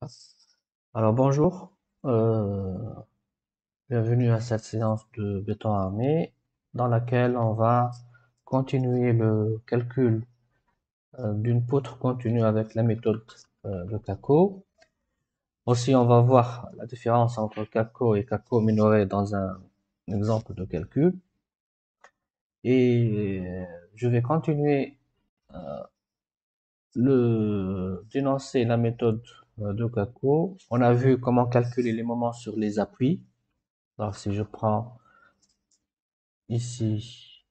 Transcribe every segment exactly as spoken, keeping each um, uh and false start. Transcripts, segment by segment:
Alors bonjour, euh, bienvenue à cette séance de béton armé dans laquelle on va continuer le calcul euh, d'une poutre continue avec la méthode euh, de Kako. Aussi, on va voir la différence entre Kako et Kako minoré dans un exemple de calcul. Et euh, je vais continuer euh, le d'énoncer la méthode euh, de Kako. On a vu comment calculer les moments sur les appuis. Alors si je prends ici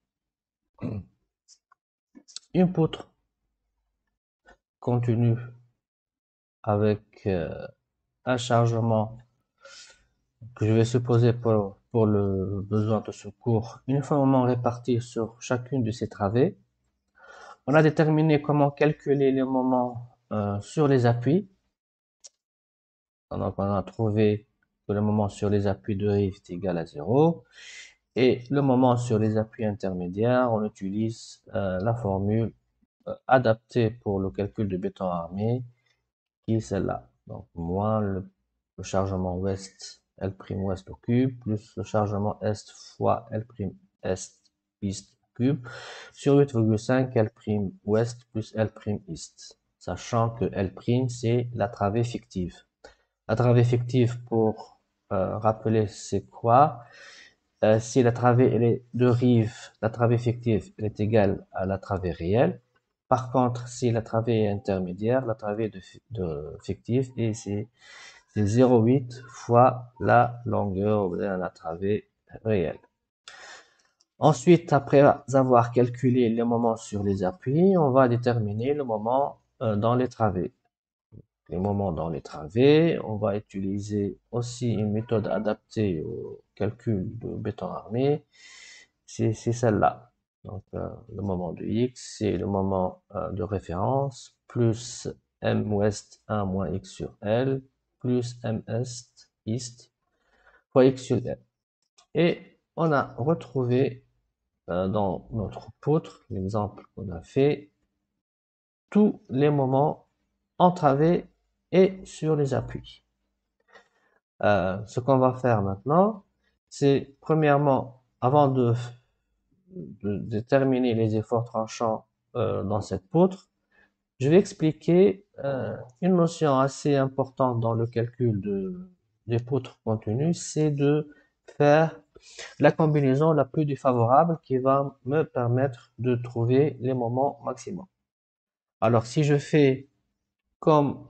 une poutre continue avec euh, un chargement que je vais supposer pour, pour le besoin de secours uniformément réparti sur chacune de ces travées. On a déterminé comment calculer les moments euh, sur les appuis. Donc on a trouvé que le moment sur les appuis de rive est égal à zéro. Et le moment sur les appuis intermédiaires, on utilise euh, la formule euh, adaptée pour le calcul de béton armé, qui est celle-là. Donc, moins le, le chargement ouest, L' ouest au cube, plus le chargement est fois L' est east au cube, sur huit virgule cinq L' ouest plus L' east. Sachant que L', c'est la travée fictive. La travée fictive, pour euh, rappeler, c'est quoi? Euh, si la travée elle est de rive, la travée fictive elle est égale à la travée réelle. Par contre, si la travée est intermédiaire, la travée de, de fictive, et c'est zéro virgule huit fois la longueur de la travée réelle. Ensuite, après avoir calculé les moments sur les appuis, on va déterminer le moment euh, dans les travées. Les moments dans les travées, on va utiliser aussi une méthode adaptée au calcul de béton armé, c'est celle-là. Donc, euh, le moment de X, c'est le moment euh, de référence, plus M ouest un moins X sur L, plus M est, east, fois X sur L. Et on a retrouvé euh, dans notre poutre, l'exemple qu'on a fait, tous les moments entravés et sur les appuis. Euh, ce qu'on va faire maintenant, c'est premièrement, avant de de déterminer les efforts tranchants euh, dans cette poutre, je vais expliquer euh, une notion assez importante dans le calcul de, des poutres continues, c'est de faire la combinaison la plus défavorable qui va me permettre de trouver les moments maximums. Alors si je fais comme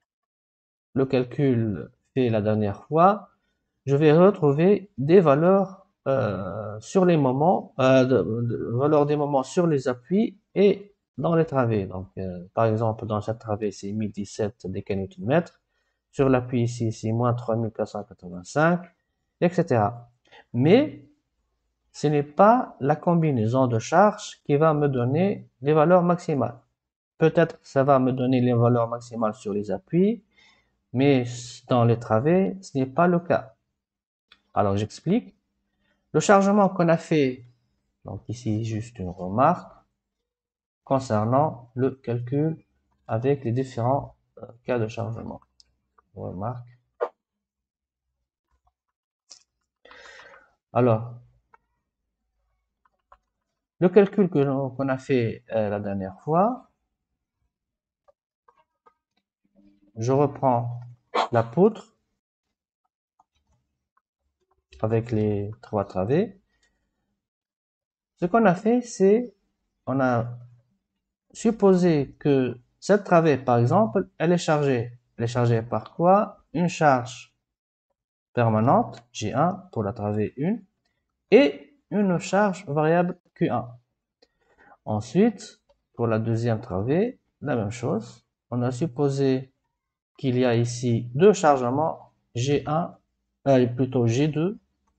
le calcul fait la dernière fois, je vais retrouver des valeurs euh, sur les moments, euh, de, de, valeurs des moments sur les appuis et dans les travées. Donc, euh, par exemple, dans cette travée, c'est mille dix-sept décanewtons-mètres. Sur l'appui ici, c'est moins trois mille quatre cent quatre-vingt-cinq, et cetera. Mais ce n'est pas la combinaison de charges qui va me donner les valeurs maximales. Peut-être ça va me donner les valeurs maximales sur les appuis, mais dans les travées, ce n'est pas le cas. Alors j'explique. Le chargement qu'on a fait, donc ici juste une remarque, concernant le calcul avec les différents euh, cas de chargement. Remarque. Alors, le calcul que qu'on a fait euh, la dernière fois, je reprends la poutre avec les trois travées. Ce qu'on a fait, c'est on a supposé que cette travée, par exemple, elle est chargée. Elle est chargée par quoi? Une charge permanente, G un pour la travée un, et une charge variable Q un. Ensuite, pour la deuxième travée, la même chose. On a supposé qu'il y a ici deux chargements, G un, euh, plutôt G deux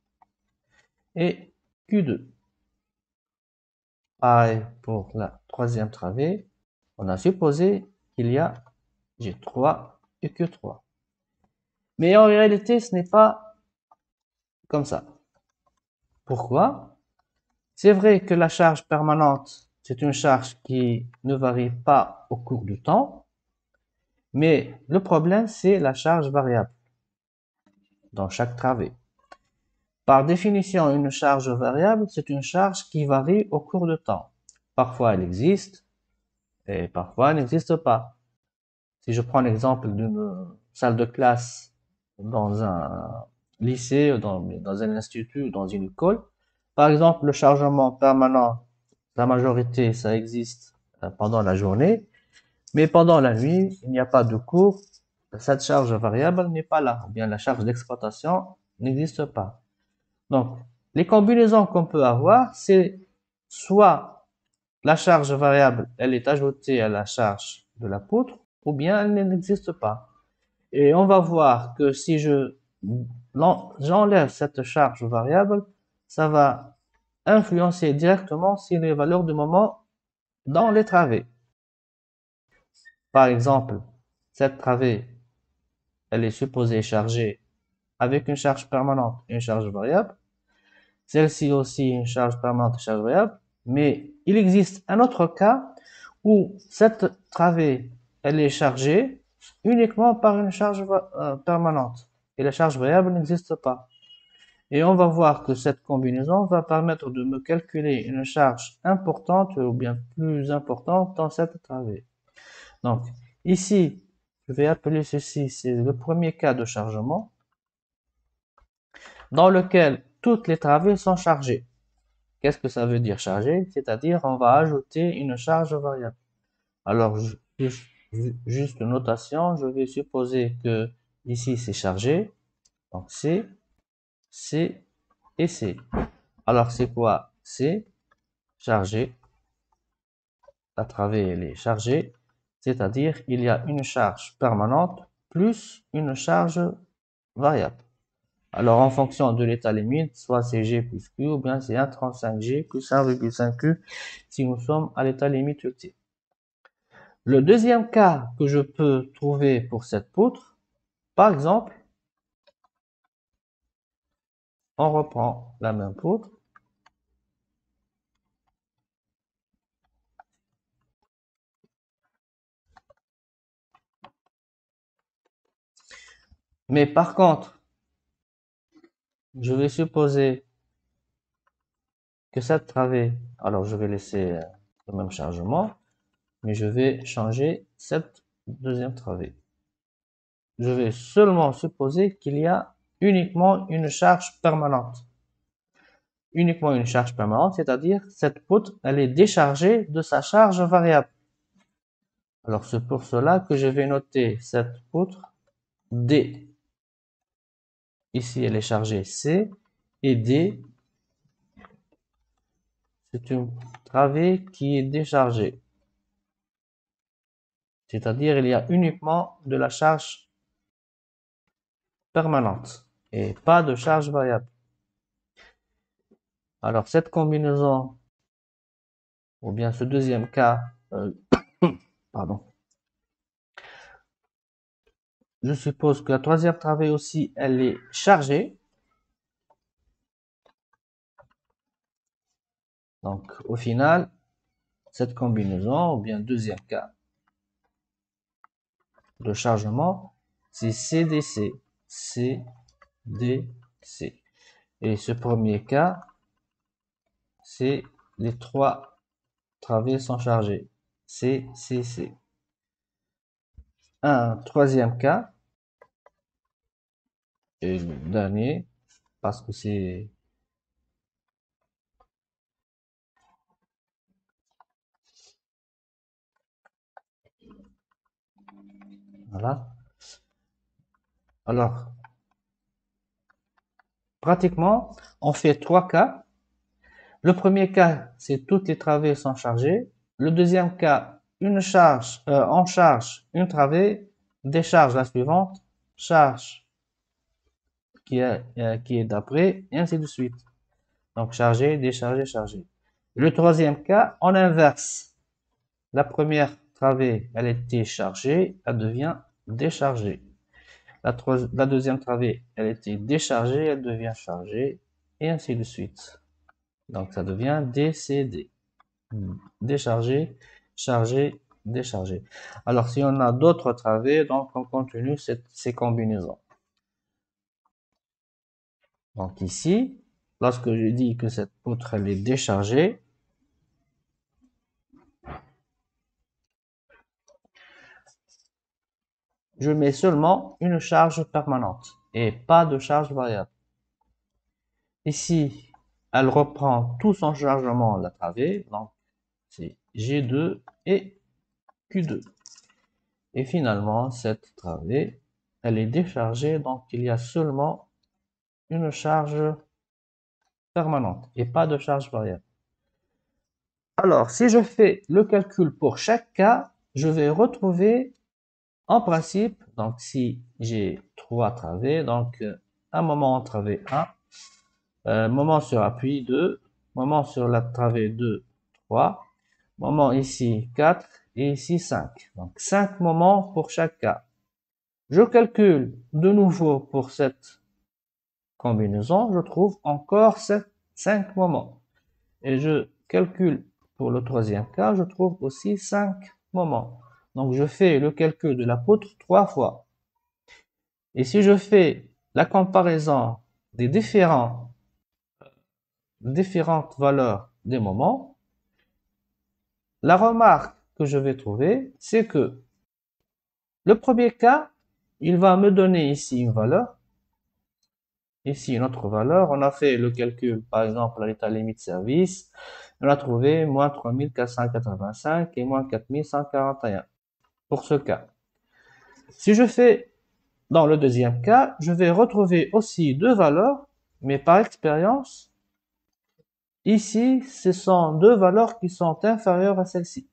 et Q deux. Pareil pour la troisième travée, on a supposé qu'il y a G trois et Q trois. Mais en réalité, ce n'est pas comme ça. Pourquoi? C'est vrai que la charge permanente, c'est une charge qui ne varie pas au cours du temps, Mais le problème, c'est la charge variable dans chaque travée. Par définition, une charge variable, c'est une charge qui varie au cours du temps. Parfois, elle existe et parfois, elle n'existe pas. Si je prends l'exemple d'une salle de classe dans un lycée, dans, dans un institut, dans une école, par exemple, le chargement permanent, la majorité, ça existe pendant la journée, mais pendant la nuit, il n'y a pas de cours, cette charge variable n'est pas là, ou bien la charge d'exploitation n'existe pas. Donc, les combinaisons qu'on peut avoir, c'est soit la charge variable, elle est ajoutée à la charge de la poutre, ou bien elle n'existe pas. Et on va voir que si je j'enlève cette charge variable, ça va influencer directement sur les valeurs de moment dans les travées. Par exemple, cette travée, elle est supposée charger avec une charge permanente et une charge variable. Celle-ci aussi une charge permanente et une charge variable. Mais il existe un autre cas où cette travée, elle est chargée uniquement par une charge euh, permanente et la charge variable n'existe pas. Et on va voir que cette combinaison va permettre de me calculer une charge importante ou bien plus importante dans cette travée. Donc, ici, je vais appeler ceci, c'est le premier cas de chargement dans lequel toutes les travées sont chargées. Qu'est-ce que ça veut dire charger? C'est-à-dire, on va ajouter une charge variable. Alors, juste, juste une notation, je vais supposer que ici c'est chargé. Donc, C, C et C. Alors, c'est quoi? C, chargé. La travée, elle est chargée. C'est-à-dire, il y a une charge permanente plus une charge variable. Alors, en fonction de l'état limite, soit c'est G plus Q, ou bien c'est un virgule trente-cinq G plus un virgule cinq Q, si nous sommes à l'état limite ultime. Le deuxième cas que je peux trouver pour cette poutre, par exemple, on reprend la même poutre. Mais par contre, je vais supposer que cette travée, alors je vais laisser le même chargement, mais je vais changer cette deuxième travée. Je vais seulement supposer qu'il y a uniquement une charge permanente. Uniquement une charge permanente, c'est-à-dire cette poutre, elle est déchargée de sa charge variable. Alors c'est pour cela que je vais noter cette poutre D. Ici, elle est chargée C et D, c'est une travée qui est déchargée. C'est-à-dire, il y a uniquement de la charge permanente et pas de charge variable. Alors, cette combinaison, ou bien ce deuxième cas, euh, pardon, je suppose que la troisième travée aussi, elle est chargée. Donc, au final, cette combinaison, ou bien deuxième cas de chargement, c'est C D C. C D C. Et ce premier cas, c'est les trois travées sont chargées. C, C, C. Un troisième cas, et le dernier, parce que c'est voilà. Alors, pratiquement, on fait trois cas. Le premier cas, c'est toutes les travées sont chargées. Le deuxième cas, une charge, euh, on charge une travée, décharge la suivante, charge qui est, euh, qui est d'après, et ainsi de suite. Donc, charger, décharger, charger. Le troisième cas, on inverse. La première travée, elle était chargée, elle devient déchargée. La, la deuxième travée, elle était déchargée, elle devient chargée, et ainsi de suite. Donc, ça devient D C D. Déchargé, chargé, décharger. Alors, si on a d'autres travées, donc on continue cette, ces combinaisons. Donc ici, lorsque je dis que cette poutre elle est déchargée, je mets seulement une charge permanente et pas de charge variable. Ici, elle reprend tout son chargement la travée, donc c'est G deux et Q deux. Et finalement, cette travée, elle est déchargée, donc il y a seulement une charge permanente et pas de charge variable. Alors, si je fais le calcul pour chaque cas, je vais retrouver en principe, donc si j'ai trois travées, donc un moment en travée un, euh, moment sur appui deux, moment sur la travée deux, trois, moment ici quatre et ici cinq. Donc cinq moments pour chaque cas. Je calcule de nouveau pour cette combinaison, je trouve encore cinq moments. Et je calcule pour le troisième cas, je trouve aussi cinq moments. Donc je fais le calcul de la poutre trois fois. Et si je fais la comparaison des différents, différentes valeurs des moments, la remarque que je vais trouver, c'est que le premier cas, il va me donner ici une valeur, ici une autre valeur. On a fait le calcul, par exemple, à l'état limite service. On a trouvé moins trois mille quatre cent quatre-vingt-cinq et moins quatre mille cent quarante et un pour ce cas. Si je fais dans le deuxième cas, je vais retrouver aussi deux valeurs, mais par expérience, ici, ce sont deux valeurs qui sont inférieures à celle-ci.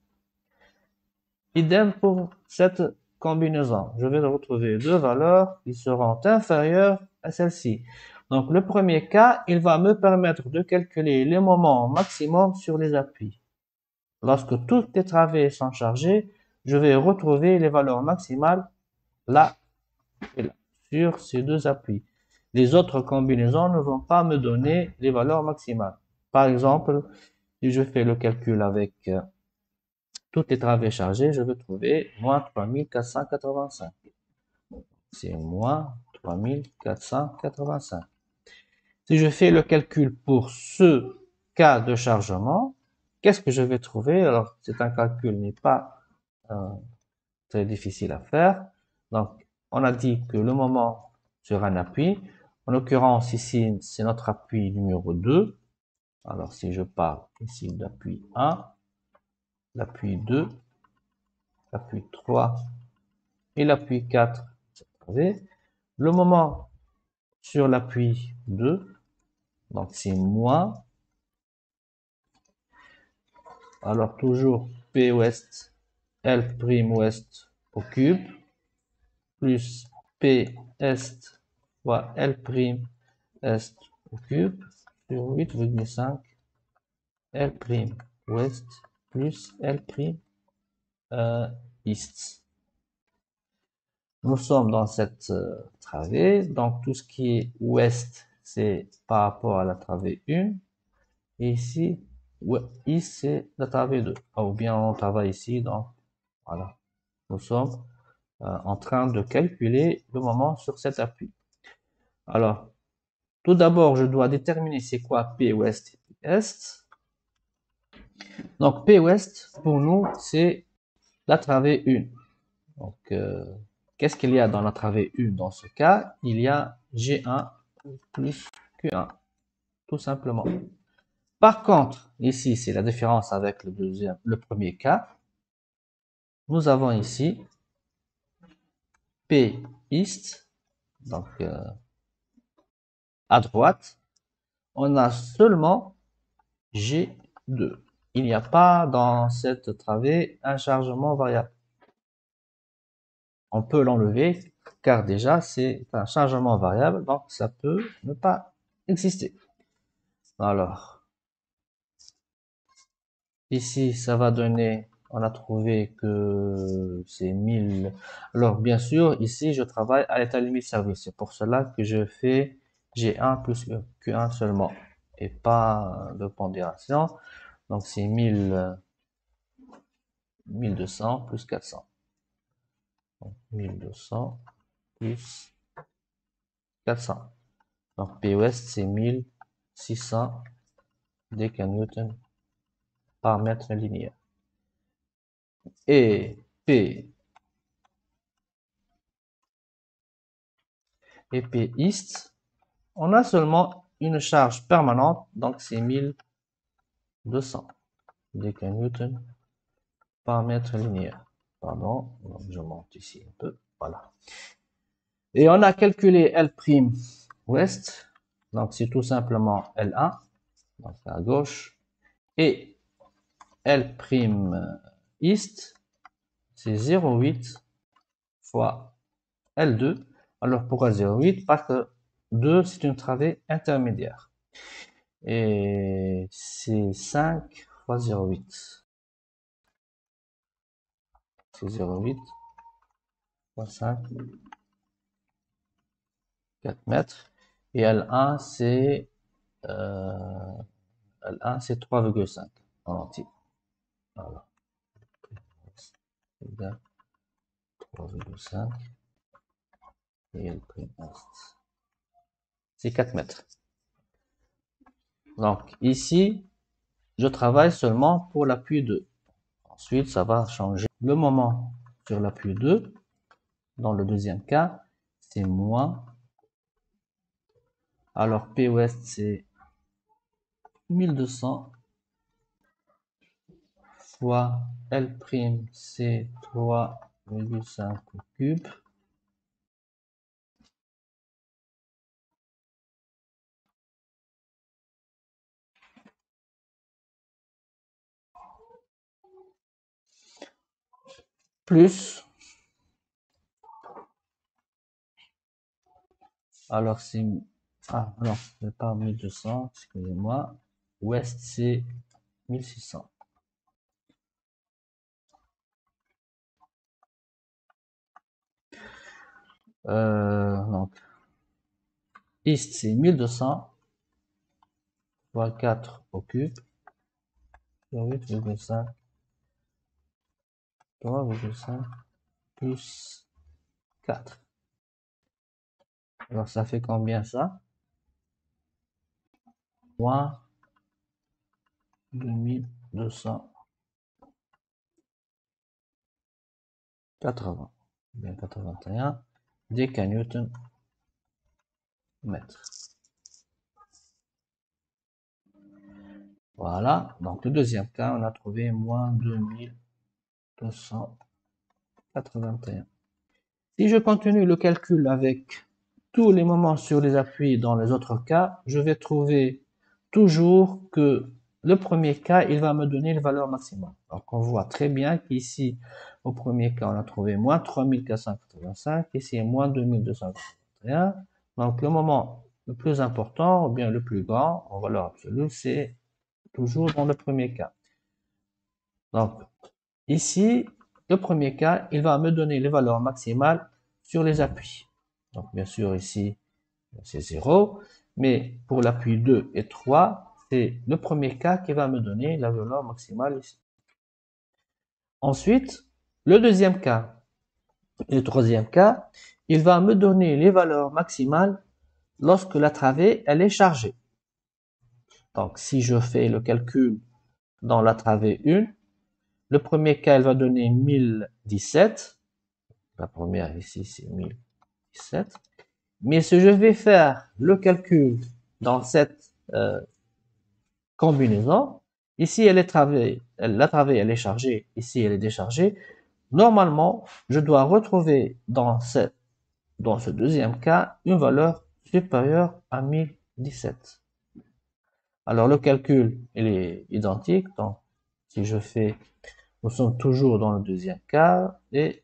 Idem pour cette combinaison. Je vais retrouver deux valeurs qui seront inférieures à celle-ci. Donc, le premier cas, il va me permettre de calculer les moments maximum sur les appuis. Lorsque toutes les travées sont chargées, je vais retrouver les valeurs maximales là et là, sur ces deux appuis. Les autres combinaisons ne vont pas me donner les valeurs maximales. Par exemple, si je fais le calcul avec euh, toutes les travées chargées, je vais trouver moins trois mille quatre cent quatre-vingt-cinq. C'est moins trois mille quatre cent quatre-vingt-cinq. Si je fais le calcul pour ce cas de chargement, qu'est-ce que je vais trouver? Alors, c'est un calcul n'est pas euh, très difficile à faire. Donc, on a dit que le moment sur un appui, en l'occurrence ici, c'est notre appui numéro deux. Alors, si je parle ici d'appui un, l'appui deux, l'appui trois et l'appui quatre, le moment sur l'appui deux, donc c'est moins, alors toujours P ouest, L prime ouest au cube, plus P est fois L prime est au cube, sur huit virgule cinq L prime ouest plus L prime euh, est. Nous sommes dans cette euh, travée, donc tout ce qui est ouest, c'est par rapport à la travée un, et ici, ici c'est la travée deux, ou bien on travaille ici, donc voilà, nous sommes euh, en train de calculer le moment sur cet appui. Alors, tout d'abord, je dois déterminer c'est quoi P ouest et P est. Donc, P ouest, pour nous, c'est la travée un. Donc, euh, qu'est-ce qu'il y a dans la travée un dans ce cas? Il y a G un plus Q un, tout simplement. Par contre, ici, c'est la différence avec le deuxième, le premier cas. Nous avons ici P est, donc euh, à droite, on a seulement G deux. Il n'y a pas dans cette travée un chargement variable. On peut l'enlever car déjà c'est un chargement variable, donc ça peut ne pas exister. Alors, ici ça va donner, on a trouvé que c'est mille. Alors bien sûr, ici je travaille à l'état limite service, c'est pour cela que je fais G un plus Q un seulement et pas de pondération. Donc c'est mille mille deux cents plus quatre cents. Donc, mille deux cents plus quatre cents. Donc, P ouest, c'est mille six cents décanewtons par mètre linéaire. Et P, et P east, on a seulement une charge permanente, donc c'est mille deux cents décanewtons par mètre linéaire. Pardon, donc je monte ici un peu, voilà. Et on a calculé L' ouest, donc c'est tout simplement L un, donc à gauche, et L' east, c'est zéro virgule huit fois L deux. Alors pourquoi zéro virgule huit? Parce que deux, c'est une travée intermédiaire. Et c'est cinq fois zéro virgule huit. C'est zéro virgule huit fois cinq, quatre mètres. Et L un, c'est euh, L un, c'est trois virgule cinq en entier. Voilà. trois virgule cinq. Et L' est. C'est quatre mètres. Donc ici, je travaille seulement pour l'appui deux. Ensuite, ça va changer le moment sur l'appui deux. Dans le deuxième cas, c'est moins. Alors P ouest, c'est mille deux cents fois L', c'est trois virgule cinq au cube. Plus. Alors c'est... Ah non, c'est pas mille deux cents, excusez-moi. Ouest, c'est mille six cents. Euh, donc, East, c'est mille deux cents fois quatre au cube. huit virgule cinq. trois virgule cinq plus quatre. Alors, ça fait combien ça? Moins deux mille deux cent quatre-vingts. Bien quatre-vingt-un décanewtons mètre. Voilà. Donc, le deuxième cas, on a trouvé moins deux mille deux cent quatre-vingt-un. Si je continue le calcul avec tous les moments sur les appuis dans les autres cas, je vais trouver toujours que le premier cas, il va me donner les valeurs maximales. Donc, on voit très bien qu'ici, au premier cas, on a trouvé moins trois mille quatre cent quatre-vingt-cinq, ici, moins deux mille deux cent quatre-vingt-un. Donc, le moment le plus important, ou bien le plus grand, en valeur absolue, c'est toujours dans le premier cas. Donc, ici, le premier cas, il va me donner les valeurs maximales sur les appuis. Donc, bien sûr, ici, c'est zéro. Mais pour l'appui deux et trois, c'est le premier cas qui va me donner la valeur maximale ici. Ensuite, le deuxième cas et le troisième cas, il va me donner les valeurs maximales lorsque la travée, elle est chargée. Donc, si je fais le calcul dans la travée un, le premier cas, elle va donner mille dix-sept. La première ici, c'est mille dix-sept. Mais si je vais faire le calcul dans cette euh, combinaison, ici, elle est travée, elle, la travée, elle est chargée, ici, elle est déchargée. Normalement, je dois retrouver dans, cette, dans ce deuxième cas une valeur supérieure à mille dix-sept. Alors, le calcul, il est identique. Donc, si je fais, nous sommes toujours dans le deuxième cas et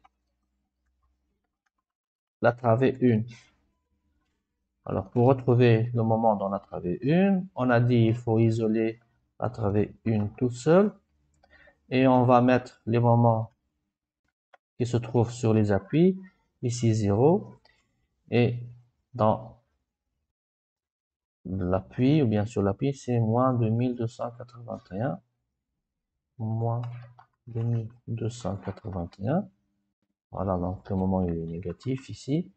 la travée un. Alors, pour retrouver le moment dans la travée un, on a dit il faut isoler la travée un tout seul. Et on va mettre les moments qui se trouvent sur les appuis. Ici, zéro. Et dans l'appui, ou bien sur l'appui, c'est moins deux mille deux cent quatre-vingt-un. Moins deux mille deux cent quatre-vingt-un. Voilà, donc le moment est négatif ici.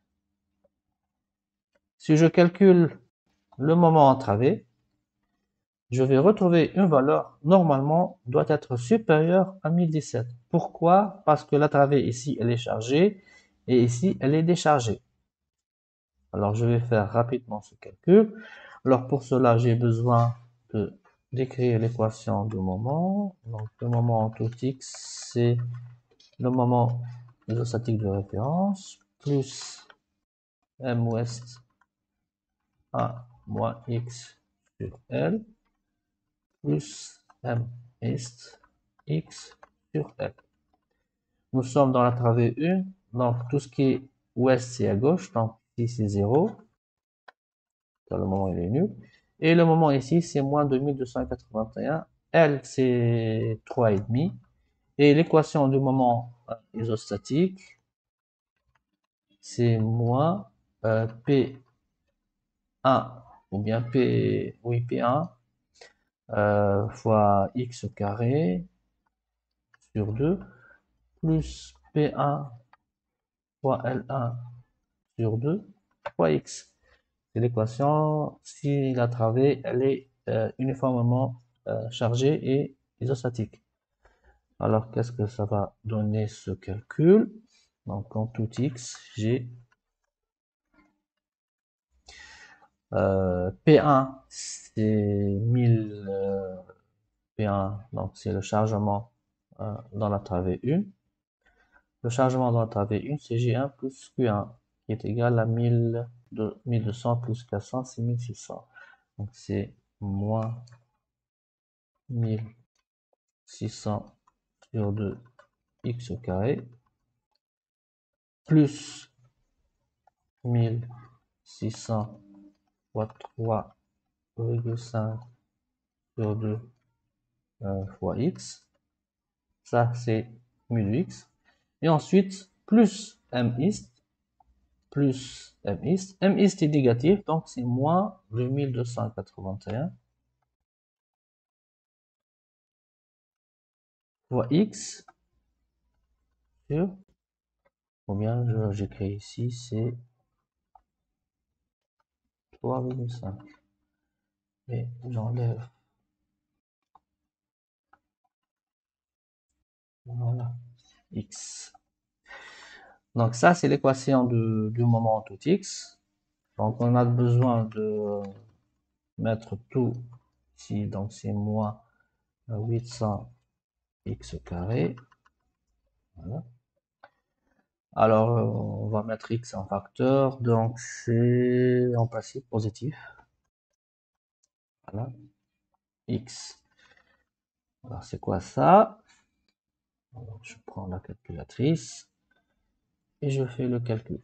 Si je calcule le moment entravé, je vais retrouver une valeur, normalement, doit être supérieure à mille dix-sept. Pourquoi? Parce que la travée ici, elle est chargée, et ici, elle est déchargée. Alors, je vais faire rapidement ce calcul. Alors, pour cela, j'ai besoin de d'écrire l'équation du moment. Donc, le moment en tout x, c'est le moment isostatique de référence, plus m ouest a moins x sur L, plus m est x sur L. Nous sommes dans la travée un, donc tout ce qui est ouest, c'est à gauche, donc ici c'est zéro. Dans le moment, il est nul. Et le moment ici, c'est moins deux mille deux cent quatre-vingt-un. L, c'est trois virgule cinq. Et l'équation du moment isostatique, c'est moins euh, P un, ou bien P, oui, P un, euh, fois x au carré sur deux, plus P un fois L un sur deux fois x. C'est l'équation si la travée elle est euh, uniformément euh, chargée et isostatique. Alors, qu'est-ce que ça va donner ce calcul? Donc, en tout x, j'ai euh, P un, c'est mille euh, P un, donc c'est le chargement euh, dans la travée un. Le chargement dans la travée un, c'est G un plus Q un, qui est égal à mille deux cents plus quatre cents, c'est mille six cents. Donc, c'est moins mille six cents sur deux x au carré, plus mille six cents fois trois virgule cinq sur deux euh, fois x. Ça, c'est mu x. Et ensuite, plus m ist, plus m ist. M ist est négatif, donc c'est moins deux mille deux cent quatre-vingt-un fois x sur, combien j'écris ici, c'est trois virgule cinq. Et j'enlève, voilà, x. Donc ça, c'est l'équation du moment tout x. Donc on a besoin de mettre tout ici, donc c'est moins huit cents x au carré. Voilà. Alors on va mettre x en facteur, donc c'est en principe positif. Voilà, x. Alors c'est quoi ça? Alors, je prends la calculatrice et je fais le calcul.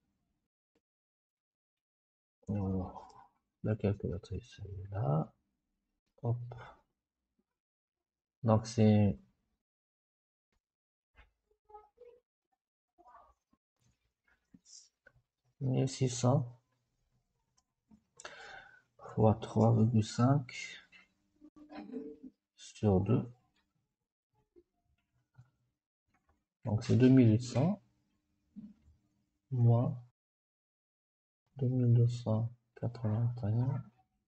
Alors, la calculatrice est là. Hop. Donc c'est mille six cents fois trois virgule cinq sur deux. Donc c'est deux mille huit cents moins deux mille deux cent quatre-vingt-un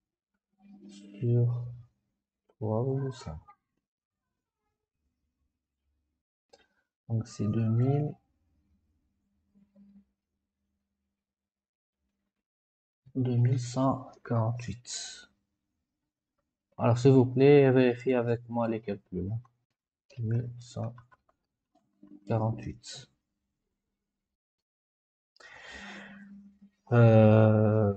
sur trois virgule cinq. Donc c'est deux mille deux mille cent quarante-huit. Alors s'il vous plaît, vérifiez avec moi les calculs. deux mille cent quarante-huit. Euh,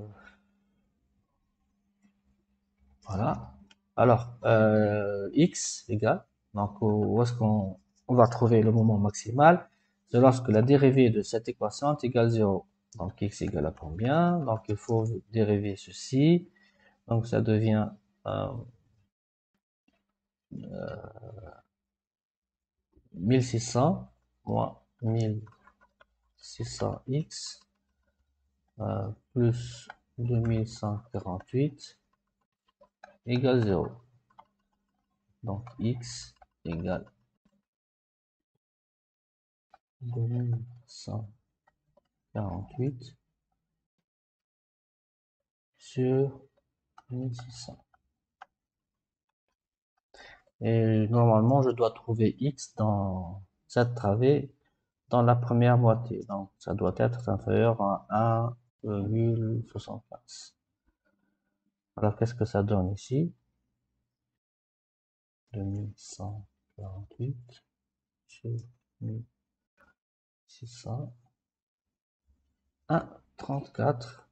voilà. Alors, euh, x égale, donc où est-ce qu'on on va trouver le moment maximal? C'est lorsque la dérivée de cette équation est égale à zéro. Donc x égale à combien? Donc il faut dériver ceci. Donc ça devient euh, euh, mille six cents moins mille six cents x euh, plus deux mille cent quarante-huit égale zéro. Donc x égale deux mille cent quarante-huit sur mille six cents. Et normalement, je dois trouver x dans cette travée dans la première moitié. Donc, ça doit être inférieur à un virgule soixante-quinze. Alors, qu'est-ce que ça donne ici? deux mille cent quarante-huit sur mille six cents. un virgule trente-quatre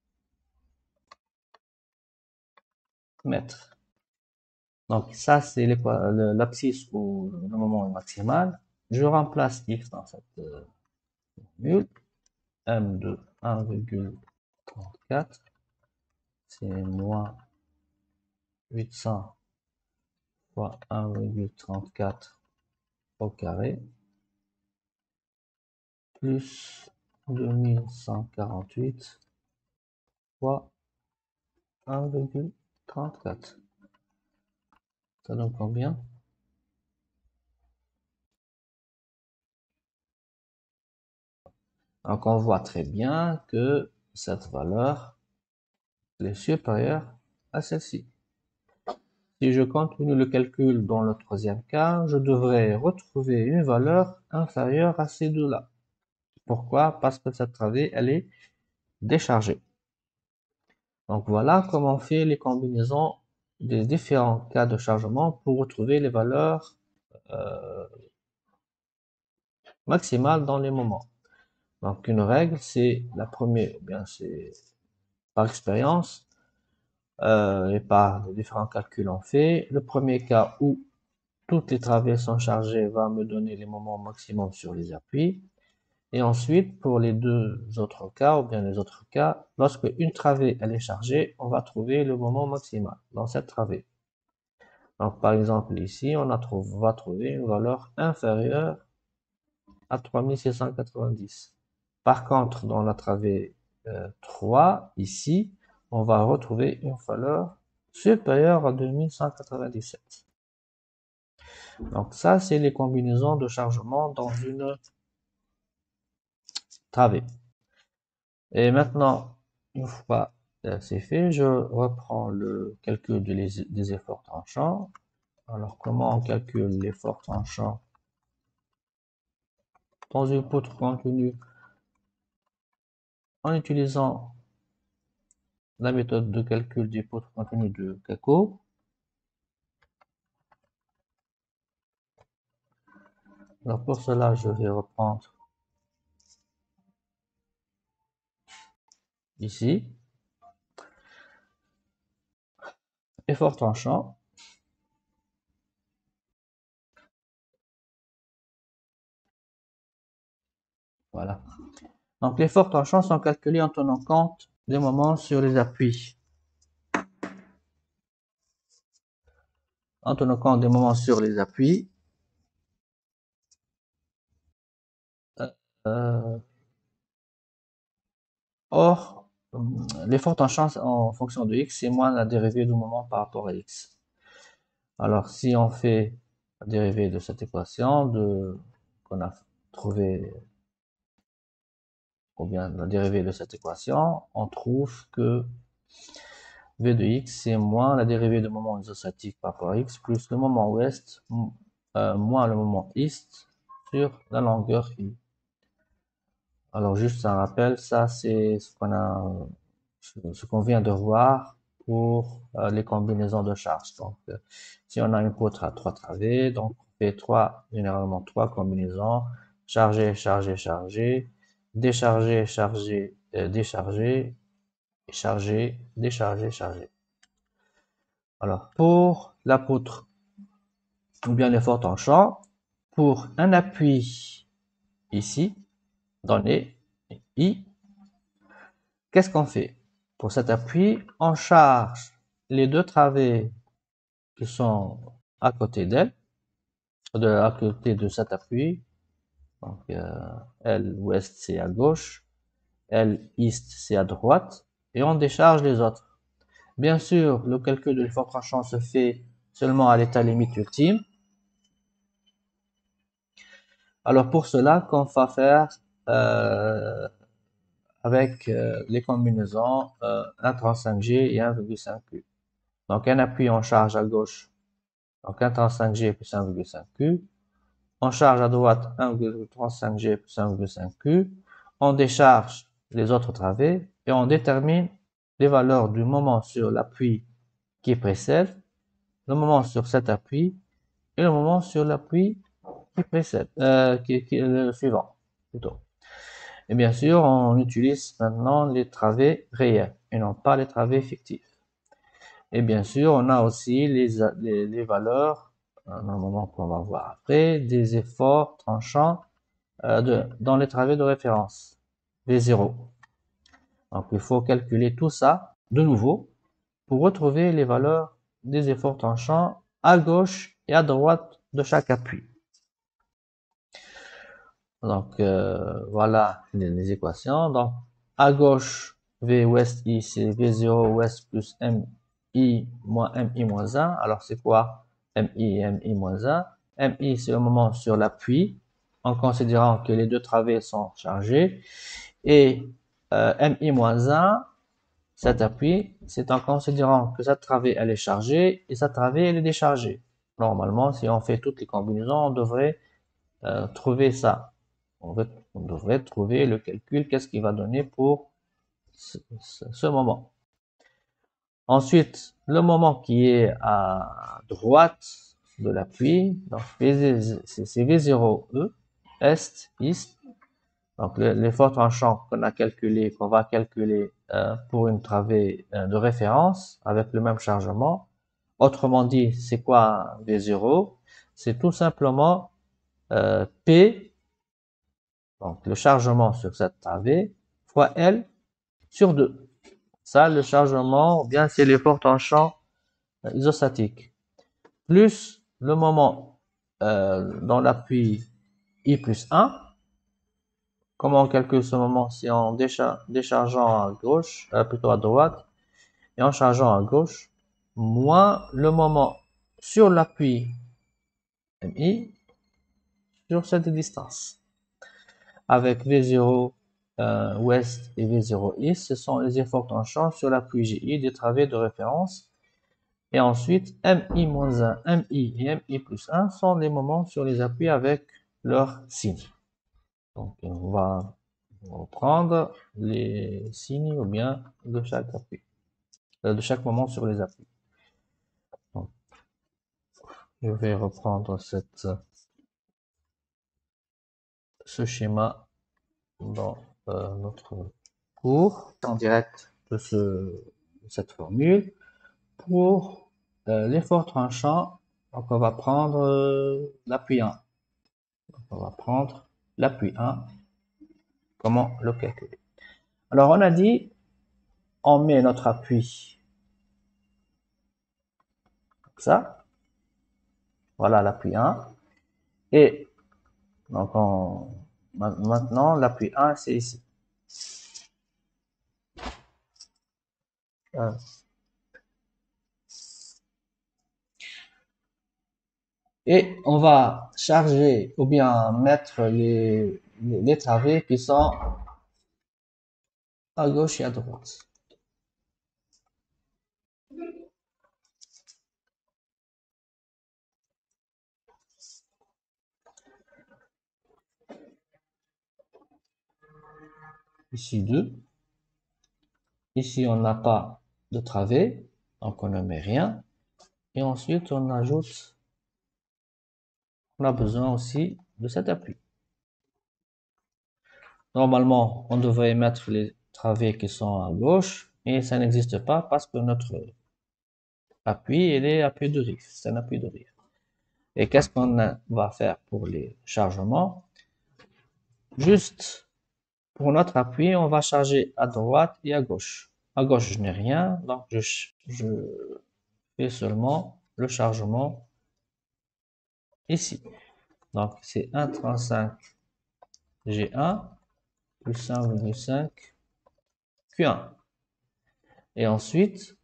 mètres. Donc, ça, c'est l'abscisse où le moment est maximal. Je remplace x dans cette euh, formule. M de un virgule trente-quatre, c'est moins huit cents fois un virgule trente-quatre au carré, plus deux mille cent quarante-huit fois un virgule trente-quatre. Ça donne combien? Donc on voit très bien que cette valeur est supérieure à celle-ci. Si je continue le calcul dans le troisième cas, je devrais retrouver une valeur inférieure à ces deux-là. Pourquoi? Parce que cette travée, elle est déchargée. Donc voilà comment on fait les combinaisons des différents cas de chargement pour retrouver les valeurs euh, maximales dans les moments. Donc une règle, c'est la première, ou bien c'est par expérience euh, et par les différents calculs on fait. Le premier cas où toutes les travées sont chargées va me donner les moments maximum sur les appuis. Et ensuite, pour les deux autres cas, ou bien les autres cas, lorsque une travée elle est chargée, on va trouver le moment maximal dans cette travée. Donc, par exemple, ici, on a trouvé, va trouver une valeur inférieure à trois mille six cent quatre-vingt-dix. Par contre, dans la travée euh, trois, ici, on va retrouver une valeur supérieure à deux mille cent quatre-vingt-dix-sept. Donc, ça, c'est les combinaisons de chargement dans une travée. Et maintenant, une fois c'est fait, je reprends le calcul de les, des efforts tranchants. Alors, comment on calcule l'effort tranchant dans une poutre contenue en utilisant la méthode de calcul des poutres contenues de Kako? Alors, pour cela, je vais reprendre ici effort tranchant. Voilà. Donc, les efforts tranchants sont calculés en tenant compte des moments sur les appuis. En tenant compte des moments sur les appuis. Euh, euh, or, l'effort tranchant en fonction de x, c'est moins la dérivée du moment par rapport à x. Alors, si on fait la dérivée de cette équation de qu'on a trouvé, ou bien la dérivée de cette équation, on trouve que v de x, c'est moins la dérivée du moment isostatique par rapport à x, plus le moment ouest, euh, moins le moment est sur la longueur i. Alors, juste un rappel, ça c'est ce qu'on a, ce qu'on vient de voir pour euh, les combinaisons de charges. Donc, euh, si on a une poutre à trois travées, donc on fait trois, généralement trois combinaisons, chargé, chargé, chargé, déchargé, chargé, euh, déchargé, chargé, déchargé, chargé. Alors, pour la poutre, ou bien l'effort tranchant, pour un appui ici, donné, I, qu'est-ce qu'on fait? Pour cet appui, on charge les deux travées qui sont à côté d'elle, de, à côté de cet appui. Donc, euh, L ouest c'est à gauche, L est c'est à droite, et on décharge les autres. Bien sûr, le calcul de l'effort tranchant se fait seulement à l'état limite ultime. Alors pour cela, qu'on va faire euh, avec euh, les combinaisons euh, un trente-cinq G et un virgule cinq Q. Donc un appui en charge à gauche, donc un trente-cinq G plus un virgule cinq Q. On charge à droite un virgule trente-cinq G plus un virgule cinq Q. On décharge les autres travées et on détermine les valeurs du moment sur l'appui qui précède, le moment sur cet appui et le moment sur l'appui qui précède, euh, qui, qui est le suivant plutôt. Et bien sûr, on utilise maintenant les travées réelles et non pas les travées fictives. Et bien sûr, on a aussi les, les, les valeurs, normalement qu'on va voir après, des efforts tranchants euh, de, dans les travées de référence, V zéro. Donc il faut calculer tout ça de nouveau pour retrouver les valeurs des efforts tranchants à gauche et à droite de chaque appui. Donc euh, voilà les, les équations. Donc à gauche, V ouest I, c'est V zéro ouest plus M I moins M I moins un. Alors c'est quoi M I et M I moins un? M I, c'est le moment sur l'appui, en considérant que les deux travées sont chargées. Et euh, M I moins un, cet appui, c'est en considérant que cette travée, elle est chargée et cette travée, elle est déchargée. Normalement, si on fait toutes les combinaisons, on devrait euh, trouver ça. On, veut, on devrait trouver le calcul, qu'est-ce qu'il va donner pour ce, ce, ce moment. Ensuite, le moment qui est à droite de l'appui, donc c'est V zéro E, Est, Est. Donc l'effort tranchant qu'on a calculé, qu'on va calculer euh, pour une travée euh, de référence avec le même chargement. Autrement dit, c'est quoi V zéro? C'est tout simplement euh, P, donc le chargement sur cette travée, fois L sur deux. Ça, le chargement, ou bien c'est l'effort tranchant euh, isostatique. Plus le moment euh, dans l'appui I plus un. Comment on calcule ce moment? C'est en déchar déchargeant à gauche, euh, plutôt à droite, et en chargeant à gauche, moins le moment sur l'appui M I sur cette distance. Avec V zéro euh, ouest et V zéro est, ce sont les efforts tranchants sur l'appui G I des travées de référence. Et ensuite, M I moins un, M I et M I plus un sont les moments sur les appuis avec leur signe. Donc, on va prendre les signes ou bien de chaque appui, de chaque moment sur les appuis. Donc, je vais reprendre cette, ce schéma dans euh, notre cours en direct de ce, cette formule. Pour euh, l'effort tranchant, donc on va prendre euh, l'appui un. Donc on va prendre l'appui un. Comment le calculer? Alors on a dit, on met notre appui comme ça. Voilà l'appui un. Et donc on, maintenant l'appui un c'est ici. un. Et on va charger ou bien mettre les, les, les travées qui sont à gauche et à droite. Ici deux. Ici on n'a pas de travée, donc on ne met rien. Et ensuite on ajoute, on a besoin aussi de cet appui. Normalement on devrait mettre les travées qui sont à gauche, et ça n'existe pas parce que notre appui, il est appui de rive, c'est un appui de rive. Et qu'est-ce qu'on va faire pour les chargements? Juste pour notre appui, on va charger à droite et à gauche. À gauche, je n'ai rien, donc je, je fais seulement le chargement ici. Donc c'est un virgule trente-cinq G un plus un virgule cinq Q un. Et ensuite,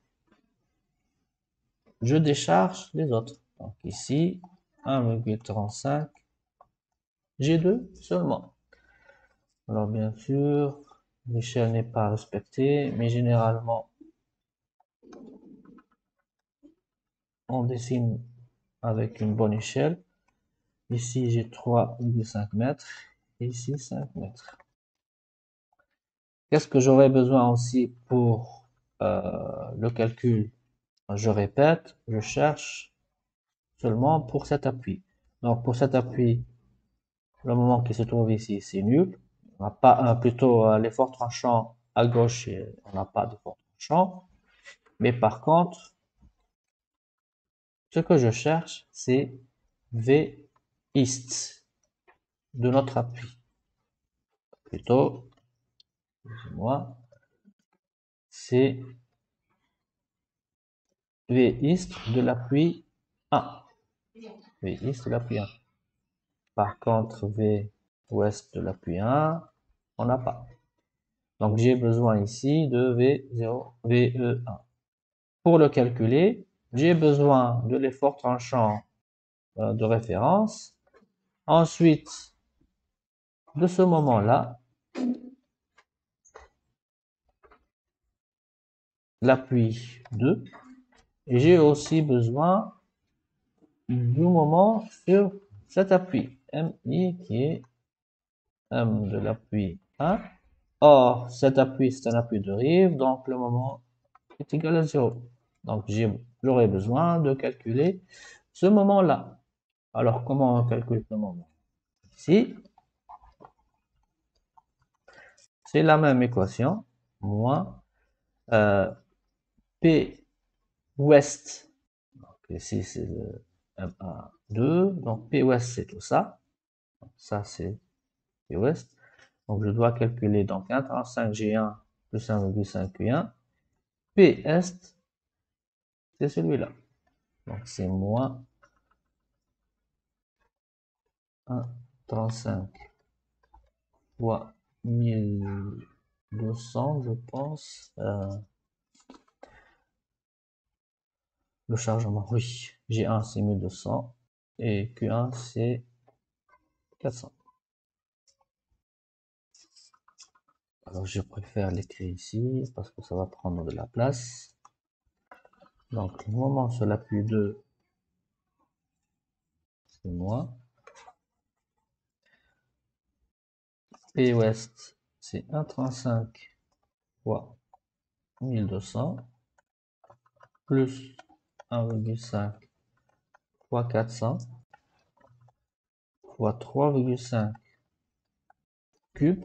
je décharge les autres. Donc ici, un virgule trente-cinq G deux seulement. Alors bien sûr, l'échelle n'est pas respectée, mais généralement, on dessine avec une bonne échelle. Ici, j'ai trois virgule cinq mètres, et ici cinq mètres. Qu'est-ce que j'aurais besoin aussi pour euh, le calcul? Je répète, je cherche seulement pour cet appui. Donc pour cet appui, le moment qui se trouve ici, c'est nul. On n'a pas un, plutôt euh, l'effort tranchant à gauche, et on n'a pas d'effort tranchant. Mais par contre, ce que je cherche, c'est V ist de notre appui. Plutôt, excusez-moi, c'est V ist de l'appui un. V ist de l'appui un. Par contre, V ouest de l'appui un, on n'a pas. Donc j'ai besoin ici de V zéro, V E un. Pour le calculer, j'ai besoin de l'effort tranchant euh, de référence. Ensuite, de ce moment-là, l'appui deux. Et j'ai aussi besoin du moment sur cet appui, M I qui est M de l'appui un. Or, cet appui, c'est un appui de rive, donc le moment est égal à zéro. Donc, j'aurai besoin de calculer ce moment-là. Alors, comment on calcule ce moment? Ici, c'est la même équation, moins euh, P ouest. Donc, ici, c'est le M un, deux. Donc, P ouest, c'est tout ça. Donc, ça, c'est P ouest. Donc, je dois calculer donc un virgule trente-cinq G un plus un virgule cinq Q un. P est, c'est celui-là. Donc, c'est moins un virgule trente-cinq fois mille deux cents, je pense. Euh, le chargement, oui. G un, c'est mille deux cents. Et Q un, c'est quatre cents. Alors, je préfère l'écrire ici parce que ça va prendre de la place. Donc, le moment sur l'appui deux, c'est moins. P ouest, c'est un virgule trente-cinq fois mille deux cents plus un virgule cinq fois quatre cents fois trois virgule cinq cube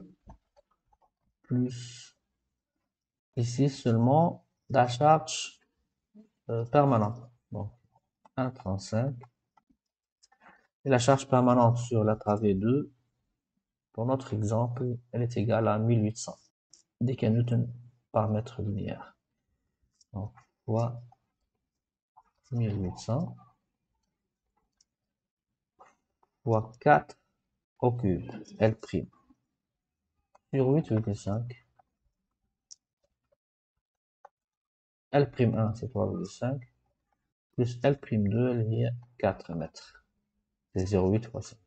plus ici seulement la charge euh, permanente. Donc un virgule trente-cinq. Et la charge permanente sur la travée deux, pour notre exemple, elle est égale à mille huit cents décanewtons par mètre linéaire. Donc fois mille huit cents fois quatre au cube, L' sur huit virgule cinq. L' un, c'est trois virgule cinq. Plus L' deux, elle est quatre mètres. C'est zéro virgule huit fois cinq.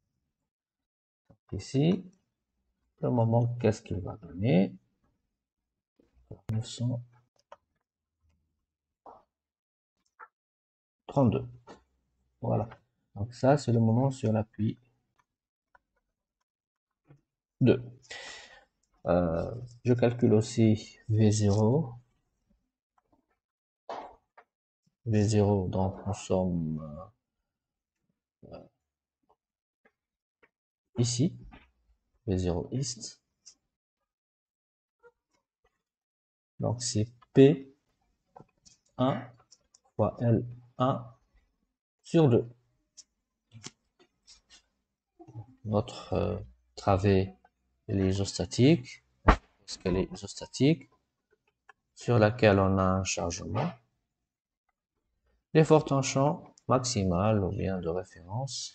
Ici, le moment, qu'est-ce qu'il va donner? neuf cent trente-deux. Voilà. Donc ça, c'est le moment sur l'appui deux. Euh, je calcule aussi V zéro. V zéro, donc nous sommes euh, ici. V zéro ist. Donc c'est P un fois L un sur deux. Notre euh, travée, elle est isostatique, parce qu'elle est isostatique, sur laquelle on a un chargement. L'effort tranchant maximal ou bien de référence,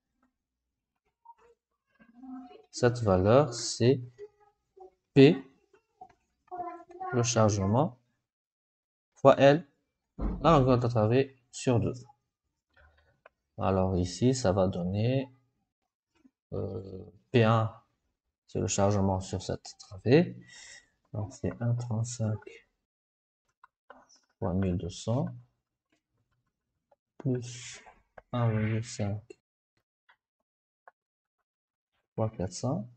cette valeur c'est P, le chargement, fois L, la longueur de la travée sur deux. Alors ici, ça va donner euh, P un, c'est le chargement sur cette travée. Donc c'est un virgule trente-cinq fois mille deux cents plus un virgule cinq fois quatre cents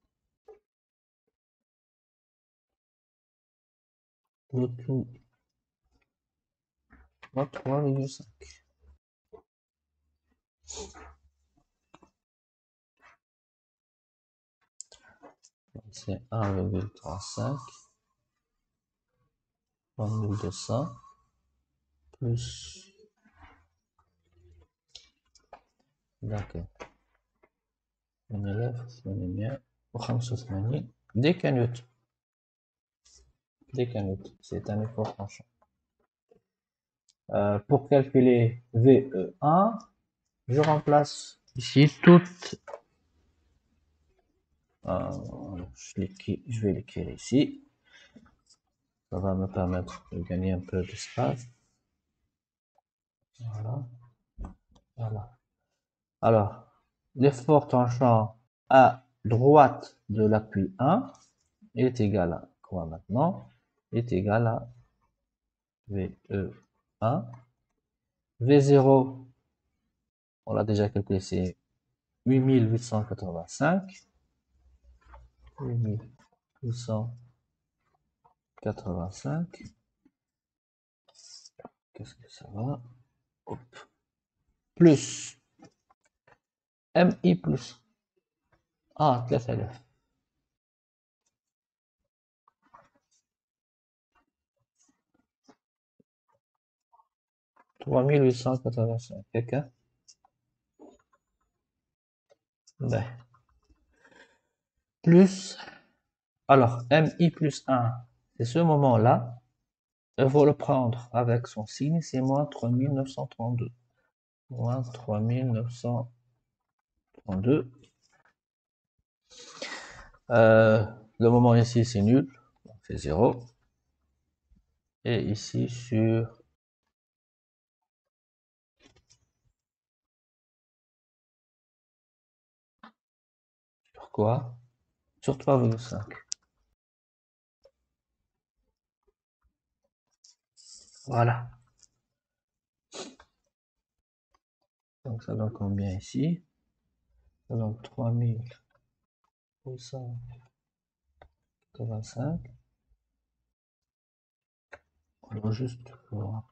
le tout fois trois virgule cinq. C'est un virgule trente-cinq fois mille deux cents plus. D'accord. من آلاف وثمانمائة وخمسة وثمانين décanute. Décanute, c'est un effort tranchant. Euh, pour calculer V E un, je remplace ici toutes. Euh, je, je vais l'écrire ici. Ça va me permettre de gagner un peu d'espace. Voilà. Voilà. Alors, l'effort tranchant à droite de l'appui un est égal à quoi maintenant? Est égal à V E un. V zéro, on l'a déjà calculé, c'est huit mille huit cent quatre-vingt-cinq. huit mille huit cent quatre-vingt-cinq. Qu'est-ce que ça va? Hop. Plus M I plus. Ah, ثلاثة آلاف. trois mille huit cent quatre-vingt-cinq. Quelqu'un? Ben. Plus. Alors, M I plus un, c'est ce moment-là. Il faut le prendre avec son signe, c'est moins trois mille neuf cent trente-deux. Moins trois mille neuf cent trente-deux. Euh, le moment ici, c'est nul. Donc, c'est zéro. Et ici, sur sur quoi? Sur trois virgule cinq. Voilà. Donc ça donne combien ici? Ça donne trois mille huit cent quatre-vingt-cinq. On va juste voir.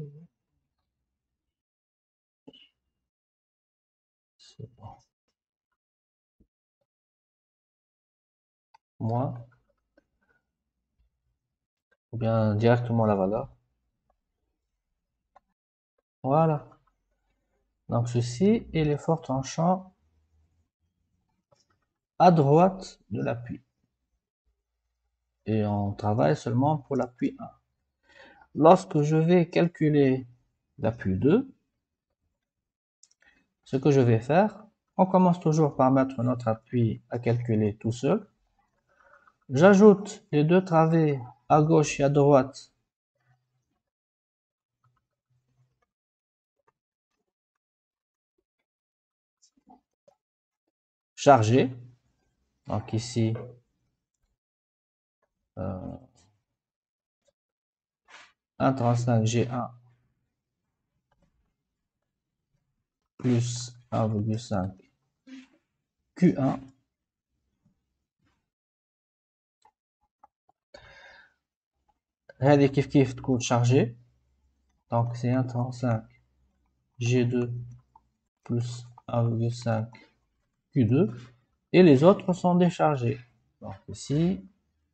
C'est bon. Moins. Ou bien directement la valeur. Voilà. Donc ceci est l'effort tranchant à droite de l'appui. Et on travaille seulement pour l'appui un. Lorsque je vais calculer l'appui deux, ce que je vais faire, on commence toujours par mettre notre appui à calculer tout seul. J'ajoute les deux travées à gauche et à droite chargées. Donc ici, euh, un virgule trente-cinq G un plus un virgule cinq Q un. هذه كيف كيف تكون chargée. Donc c'est un virgule trente-cinq G deux plus un virgule cinq Q deux. Et les autres sont déchargés. Donc ici,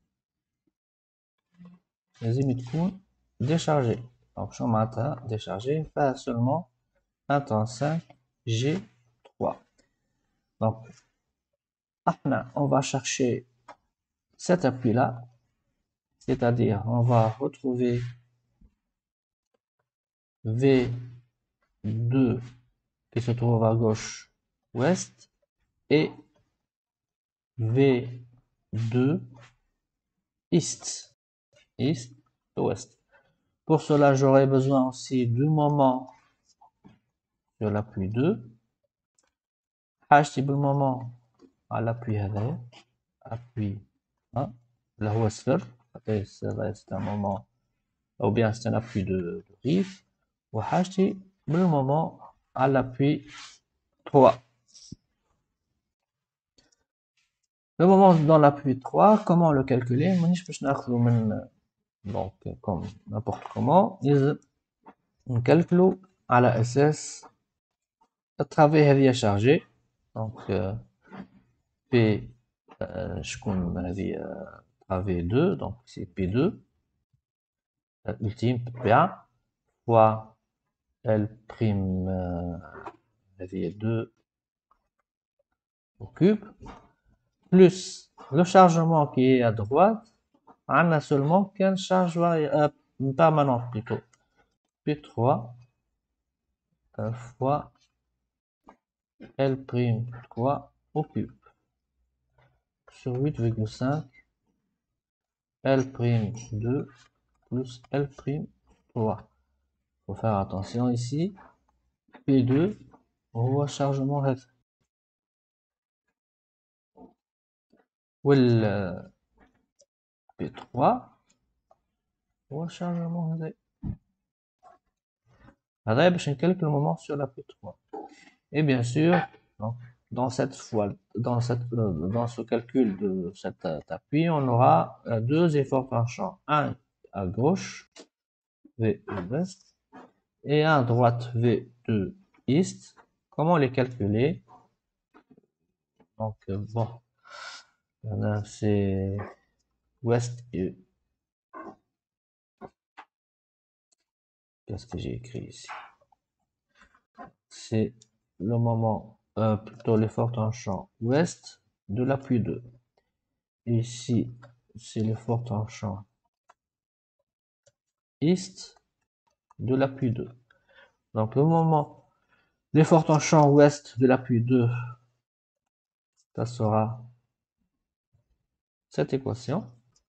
les émis تكون déchargés. Donc je m'attends déchargé, faire seulement un virgule trente-cinq G trois. Donc, on va chercher cet appui-là, c'est-à-dire on va retrouver V deux qui se trouve à gauche ouest et V deux est, est ouest. Pour cela, j'aurai besoin aussi du moment sur l'appui deux. حاجتي بالمومون على l'appui هذايا appui un اللي هو صفر c'est un moment ou bien c'est un appui de rive وحاجتي بالمومون على l'appui trois. Le moment dans l'appui trois, comment le calculer? Donc, comme n'importe comment, on calcule à la S S à travers هذه chargée. Donc, euh, P, euh, je connais euh, travers deux, donc c'est P deux, euh, ultime P un, fois L prime euh, deux au cube, plus le chargement qui est à droite, on a seulement qu'un charge euh, permanente plutôt. P trois euh, fois L prime trois au cube sur huit virgule cinq L prime deux plus L prime trois. Faut faire attention ici. P deux, on voit chargement هذا. وال P trois هو chargement هذا. هذا باش نكالك le moment sur la P trois. Et bien sûr, donc, dans cette fois, dans cette, euh, dans ce calcul de cet euh, appui, on aura euh, deux efforts tranchants. Un à gauche, V ouest, et un à droite, V deux est. Comment les calculer? Donc, euh, bon, c'est ouest et qu'est-ce que j'ai écrit ici? C'est le moment, euh, plutôt l'effort tranchant ouest de l'appui deux. Ici, c'est l'effort tranchant est de l'appui deux. Donc, le moment, l'effort tranchant ouest de l'appui deux, ça sera cette équation.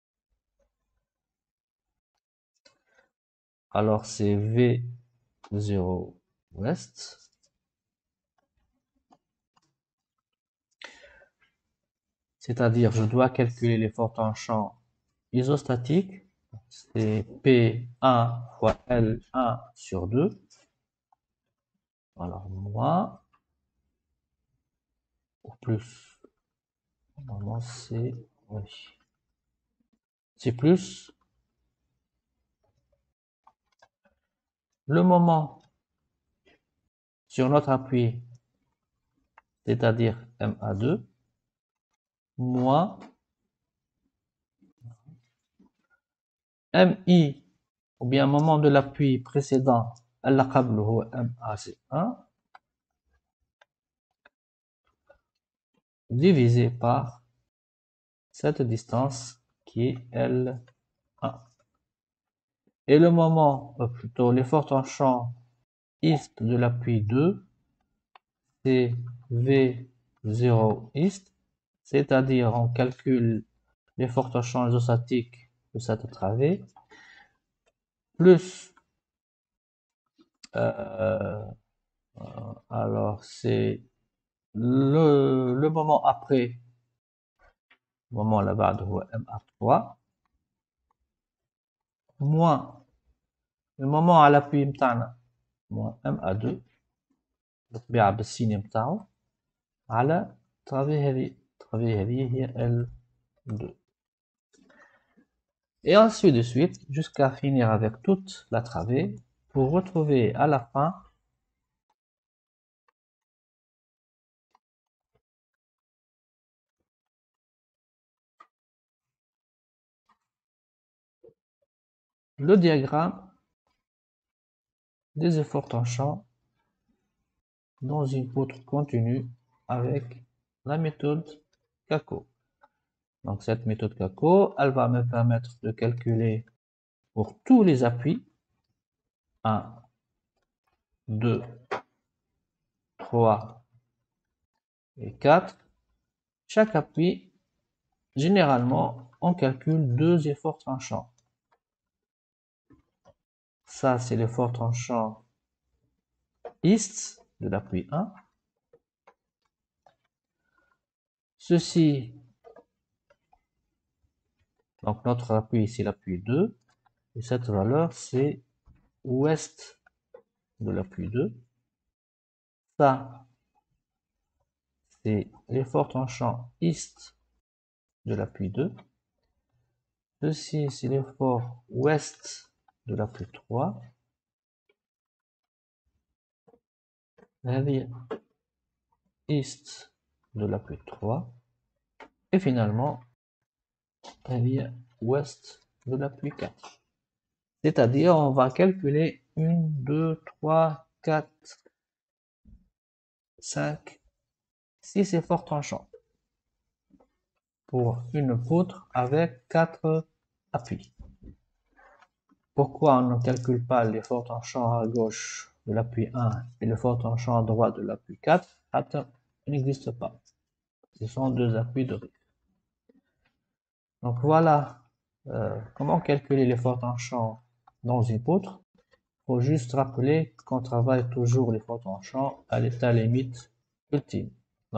Alors, c'est V zéro ouest. C'est-à-dire, je dois calculer l'effort tranchant isostatique. C'est P un fois L un sur deux. Alors, moins ou plus. Normalement, c'est oui. C'est plus le moment sur notre appui, c'est-à-dire M A deux, moins M I, ou bien moment de l'appui précédent, M A C un, divisé par cette distance qui est L un. Et le moment, ou plutôt l'effort tranchant est de l'appui deux, c'est V zéro est, c'est-à-dire on calcule l'effort tranchant isostatique de cette travée, plus, euh, alors c'est le, le moment après, le moment là-bas de M A trois, moins le moment à l'appui متاعنا, moins M A deux, بالطبيعة بالسين متاعو, على ترافي هذه, ترافي هذه هي L deux. Et ainsi de suite, jusqu'à finir avec toute la travée, pour retrouver à la fin le diagramme des efforts tranchants dans une poutre continue avec la méthode CACO. Donc cette méthode CACO, elle va me permettre de calculer pour tous les appuis un, deux, trois et quatre. Chaque appui, généralement, on calcule deux efforts tranchants. Ça, c'est l'effort tranchant est de l'appui un. Ceci, donc notre appui, c'est l'appui deux. Et cette valeur, c'est ouest de l'appui deux. Ça, c'est l'effort tranchant est de l'appui deux. Ceci, c'est l'effort ouest de l'appui trois. هذه est de l'appui trois. Et finalement, هذه ouest de l'appui quatre. C'est-à-dire, on va calculer un, deux, trois, quatre, cinq, six efforts tranchants pour une poutre avec quatre appuis. Pourquoi on ne calcule pas l'effort tranchant à gauche de l'appui un et l'effort tranchant à droite de l'appui quatre? Ça n'existe pas. Ce sont deux appuis de rive. Donc voilà euh, comment calculer l'effort tranchant dans une poutre. Il faut juste rappeler qu'on travaille toujours l'effort tranchant à l'état limite ultime.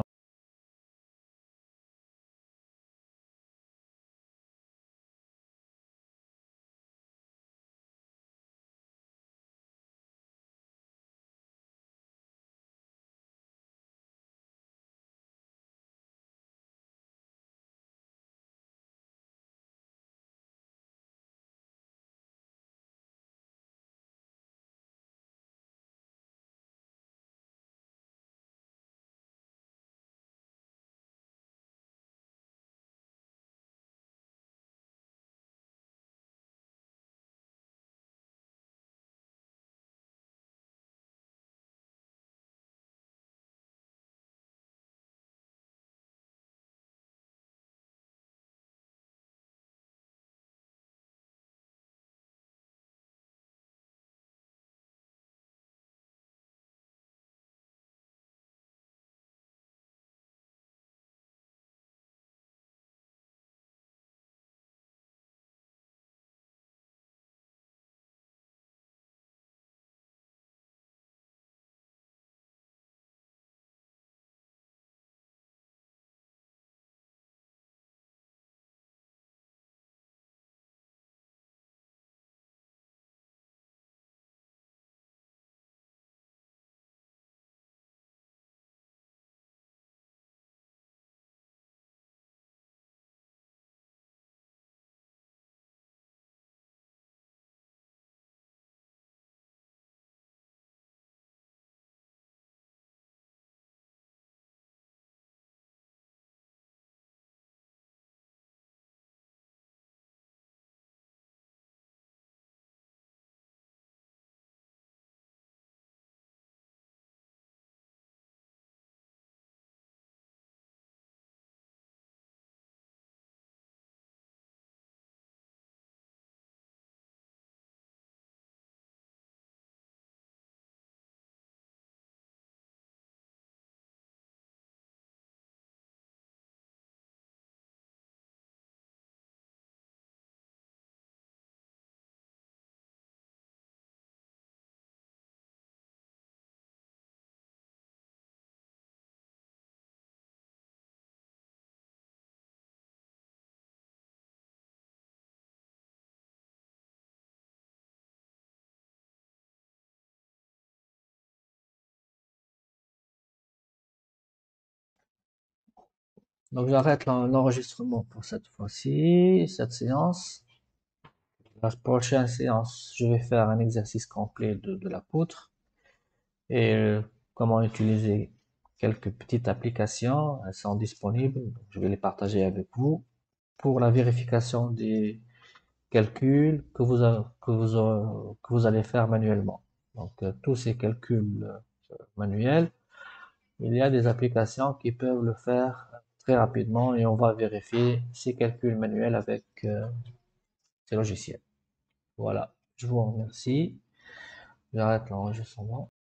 Donc j'arrête l'enregistrement pour cette fois-ci, cette séance. La prochaine séance, je vais faire un exercice complet de, de la poutre et euh, comment utiliser quelques petites applications. Elles sont disponibles, je vais les partager avec vous pour la vérification des calculs que vous, que vous, que vous allez faire manuellement. Donc euh, tous ces calculs euh, manuels, il y a des applications qui peuvent le faire très rapidement et on va vérifier ces calculs manuels avec euh, ces logiciels. Voilà, je vous remercie. J'arrête l'enregistrement.